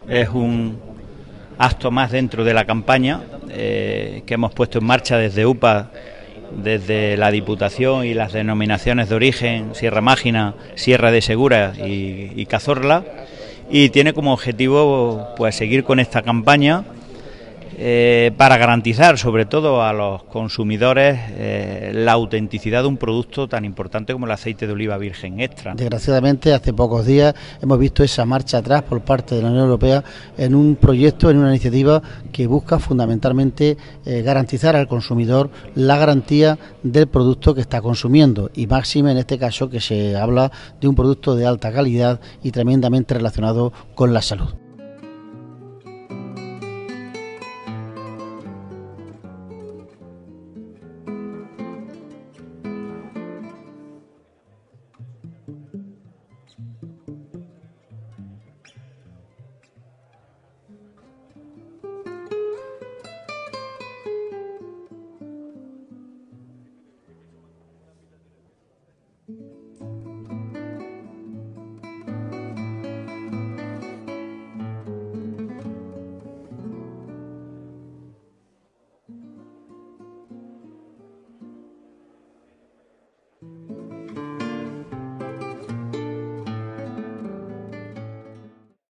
Es un acto más dentro de la campaña que hemos puesto en marcha desde UPA, desde la Diputación y las denominaciones de origen, Sierra Mágina, Sierra de Segura y Cazorla, y tiene como objetivo pues seguir con esta campaña para garantizar sobre todo a los consumidores la autenticidad de un producto tan importante como el aceite de oliva virgen extra. Desgraciadamente, hace pocos días hemos visto esa marcha atrás por parte de la Unión Europea en un proyecto, en una iniciativa que busca fundamentalmente garantizar al consumidor la garantía del producto que está consumiendo, y máxime en este caso que se habla de un producto de alta calidad y tremendamente relacionado con la salud.